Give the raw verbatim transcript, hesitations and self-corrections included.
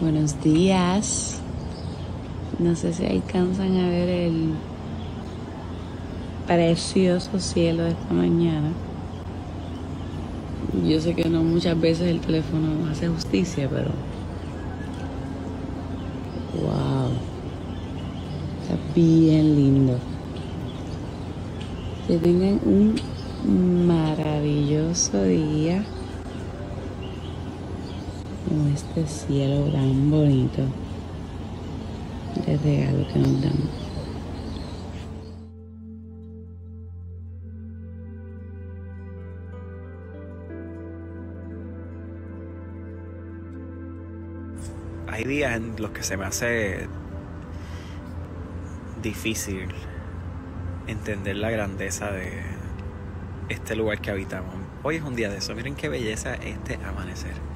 Buenos días. No sé si alcanzan a ver el precioso cielo de esta mañana. Yo sé que no muchas veces el teléfono hace justicia, pero wow, está bien lindo. Que tengan un maravilloso día con este cielo tan bonito de regalo que nos damos. Hay días en los que se me hace difícil entender la grandeza de este lugar que habitamos. Hoy es un día de eso. Miren qué belleza este amanecer.